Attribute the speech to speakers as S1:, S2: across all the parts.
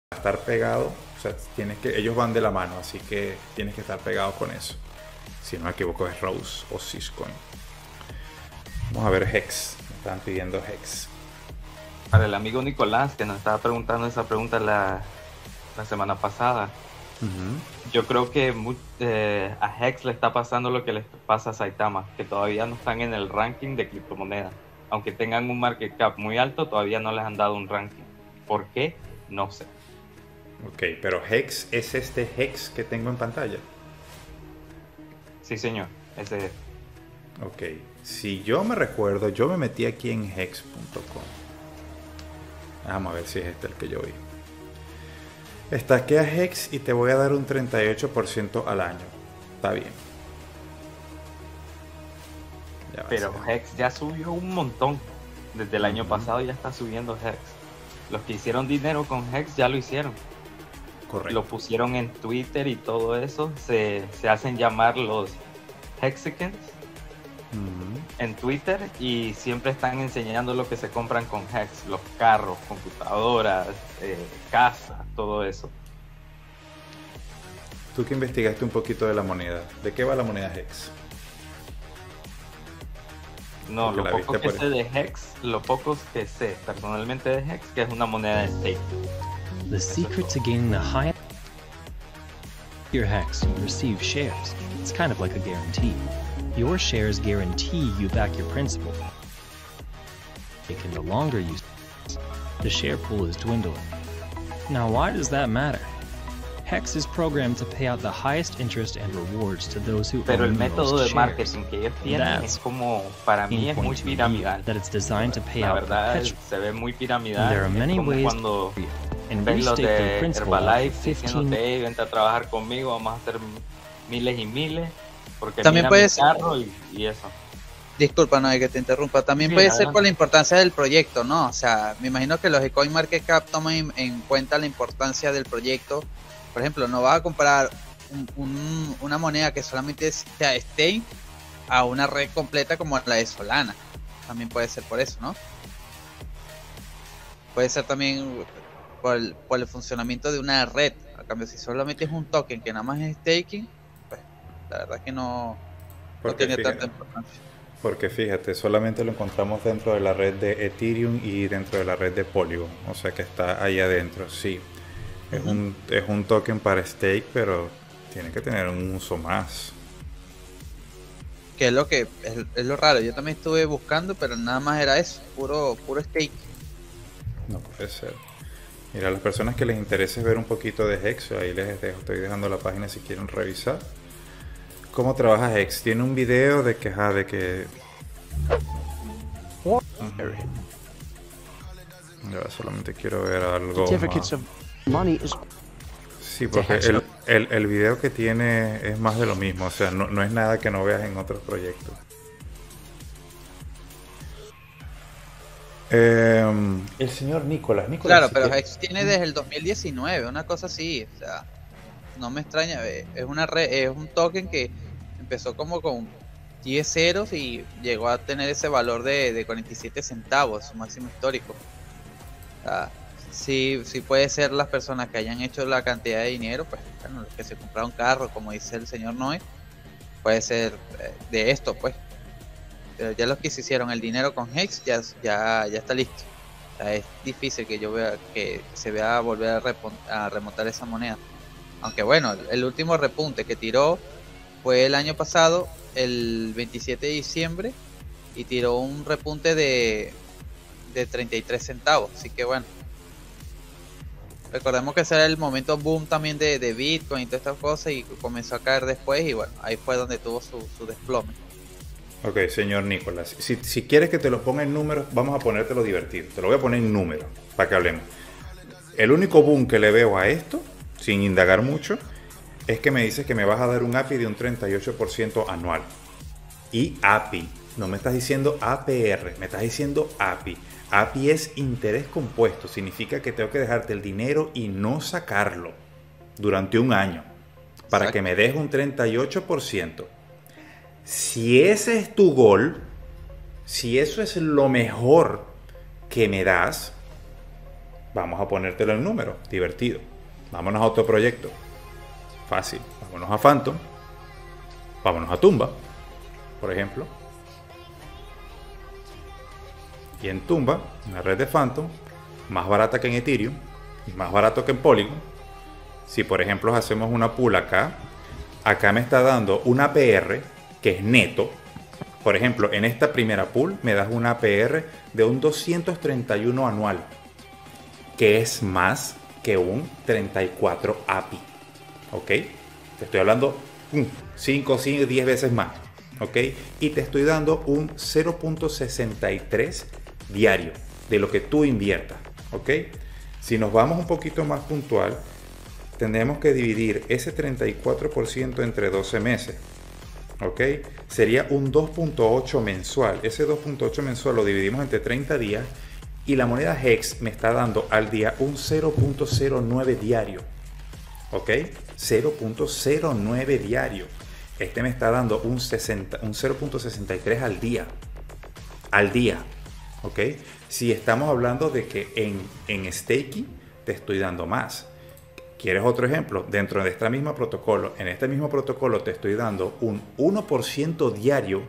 S1: estar pegado, o sea, ellos van de la mano, así que tienes que estar pegado con eso. Si no me equivoco es Rose o Syscoin. Vamos a ver Hex. Me estaban pidiendo Hex.
S2: Para el amigo Nicolás, que nos estaba preguntando esa pregunta la semana pasada. Yo creo que a Hex le está pasando lo que les pasa a Saitama, que todavía no están en el ranking de criptomonedas. Aunque tengan un market cap muy alto, todavía no les han dado un ranking. ¿Por qué? No sé.
S1: Ok, pero Hex es este Hex que tengo en pantalla.
S2: Sí, señor. Ese es.
S1: Ok, si yo me recuerdo, yo me metí aquí en hex.com. Vamos a ver si es este el que yo vi. Estaquea Hex y te voy a dar un 38% al año. Está bien.
S2: Pero Hex ya subió un montón. Desde el año pasado ya está subiendo Hex. Los que hicieron dinero con Hex ya lo hicieron.
S1: Correcto.
S2: Lo pusieron en Twitter y todo eso. Se hacen llamar los Hexicans en Twitter y siempre están enseñando lo que se compran con Hex. Los carros, computadoras, casas, todo eso.
S1: Tú que investigaste un poquito de la moneda, ¿de qué va la moneda Hex?
S2: No, lo poco que sé de Hex, lo poco que sé personalmente de Hex, que es una moneda de stake.
S3: The secret to gaining the highest your Hex, you receive shares. It's kind of like a guarantee. Your shares guarantee you back your principal. And the longer you the share pool is dwindling. Now why does that matter? Hex is programmed to pay out the highest interest and rewards to those who
S2: Pero el
S3: own the
S2: método
S3: most
S2: de
S3: shares.
S2: marketing que ellos tienen es como, para mí es muy piramidal.
S3: That it's designed to pay
S2: La
S3: out
S2: verdad
S3: perpetually.
S2: se ve muy piramidal.
S3: There are many
S2: es como
S3: ways
S2: cuando
S3: and
S2: ven los
S3: restate their
S2: de
S3: principal
S2: Herbalife
S3: after 15
S2: diciéndote, hey, vente a trabajar conmigo, vamos a hacer miles y miles, porque
S4: También
S2: mira
S4: puede
S2: mi
S4: ser-
S2: carro y eso.
S4: Disculpa, no hay que te interrumpa. También
S2: Sí,
S4: puede
S2: adelante.
S4: ser por la importancia del proyecto, ¿no? O sea, me imagino que los de CoinMarketCap toman en cuenta la importancia del proyecto. Por ejemplo, no vas a comprar una moneda que solamente sea stake a una red completa como la de Solana. También puede ser por eso, ¿no? Puede ser también por el funcionamiento de una red. A cambio, si solamente es un token que nada más es staking, pues la verdad que no tiene tanta importancia.
S1: Porque fíjate, solamente lo encontramos dentro de la red de Ethereum y dentro de la red de Polygon. O sea que está ahí adentro, sí. Es un token para stake, pero tiene que tener un uso más.
S4: Que es lo que es lo raro. Yo también estuve buscando, pero nada más era eso, puro stake.
S1: No puede ser. Mira, a las personas que les interese ver un poquito de Hex, ahí les dejo, estoy dejando la página si quieren revisar. ¿Cómo trabaja Hex? Tiene un video de que Ya, solamente quiero ver algo más. Sí, porque el video que tiene es más de lo mismo, o sea, no es nada que no veas en otros proyectos. El señor Nicolás.
S4: Claro, pero Hex tiene desde el 2019, una cosa así, o sea, no me extraña, es una red, es un token que empezó como con 10 ceros y llegó a tener ese valor de 47 centavos, su máximo histórico. O sea, sí puede ser las personas que hayan hecho la cantidad de dinero, pues bueno, los que se compraron carro, como dice el señor Noé, puede ser de esto, pues. Pero ya los que se hicieron el dinero con Hex ya está listo. O sea, es difícil que yo vea que se vea volver a remontar esa moneda. Aunque bueno, el último repunte que tiró fue el año pasado, el 27 de diciembre, y tiró un repunte de 33 centavos. Así que bueno, recordemos que ese era el momento boom también de Bitcoin y todas estas cosas, y comenzó a caer después, y bueno, ahí fue donde tuvo su desplome.
S1: Ok, señor Nicolás, si quieres que te lo ponga en números, vamos a ponértelo divertido. Te lo voy a poner en números para que hablemos. El único boom que le veo a esto, sin indagar mucho, es que me dices que me vas a dar un API de un 38% anual. Y API, no me estás diciendo APR, me estás diciendo API. API es interés compuesto, significa que tengo que dejarte el dinero y no sacarlo durante un año para
S4: Exacto.
S1: que me deje un 38%. Si ese es tu gol, si eso es lo mejor que me das, Vamos a ponértelo en número, divertido. Vámonos a otro proyecto. Fácil. Vámonos a Phantom. Vámonos a Tumba, por ejemplo. Y en Tumba, una red de Phantom, más barata que en Ethereum y más barato que en Polygon. Si por ejemplo hacemos una pool acá me está dando un APR que es neto. Por ejemplo, en esta primera pool me das un APR de un 231 anual, que es más que un 34 API. ¿Ok? Te estoy hablando 5, 10 veces más. ¿Ok? Y te estoy dando un 0.63 diario de lo que tú inviertas. ¿Ok? Si nos vamos un poquito más puntual, tendremos que dividir ese 34% entre 12 meses. ¿Ok? Sería un 2.8 mensual. Ese 2.8 mensual lo dividimos entre 30 días y la moneda HEX me está dando al día un 0.09 diario. ¿Ok? 0.09 diario. Este me está dando un 0.63 al día. Al día. ¿Ok? Si estamos hablando de que en staking te estoy dando más. ¿Quieres otro ejemplo? Dentro de este mismo protocolo, en este mismo protocolo te estoy dando un 1% diario,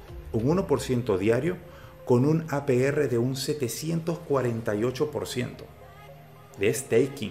S1: con un APR de un 748% de staking.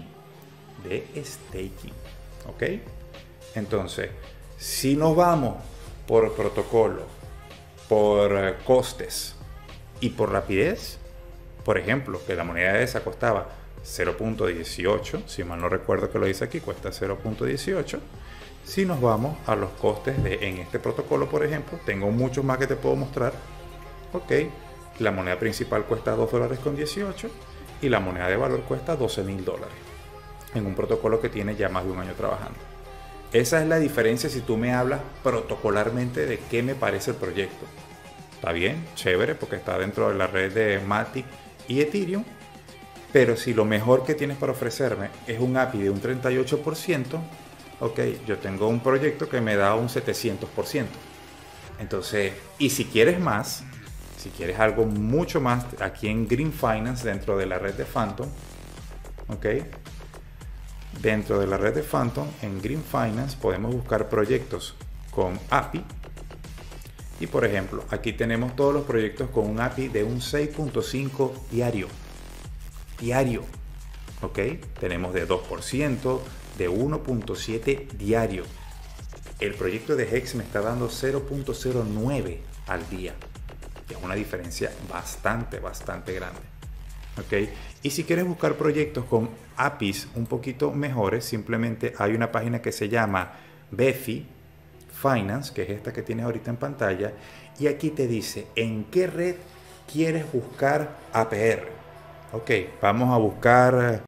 S1: ¿Ok? Entonces, si nos vamos por protocolo, por costes y por rapidez, por ejemplo, que la moneda esa costaba 0.18, si mal no recuerdo que lo dice aquí, cuesta 0.18. Si nos vamos a los costes en este protocolo, por ejemplo, tengo muchos más que te puedo mostrar. Ok, la moneda principal cuesta $2.18 y la moneda de valor cuesta $12.000 en un protocolo que tiene ya más de un año trabajando. Esa es la diferencia si tú me hablas protocolarmente de qué me parece el proyecto. Está bien, chévere, porque está dentro de la red de Matic y Ethereum. Pero si lo mejor que tienes para ofrecerme es un API de un 38%, ok, yo tengo un proyecto que me da un 700%. Entonces, y si quieres más, si quieres algo mucho más, aquí en Green Finance, dentro de la red de Phantom, ok, dentro de la red de Phantom, en Green Finance podemos buscar proyectos con API. Y por ejemplo, aquí tenemos todos los proyectos con un API de un 6.5 diario. ¿Ok? Tenemos de 2%, de 1.7 diario. El proyecto de HEX me está dando 0.09 al día. Es una diferencia bastante grande. ¿Ok? Y si quieres buscar proyectos con APIs un poquito mejores, simplemente hay una página que se llama Befi Finance, que es esta que tienes ahorita en pantalla, y aquí te dice en qué red quieres buscar APR. Ok, vamos a buscar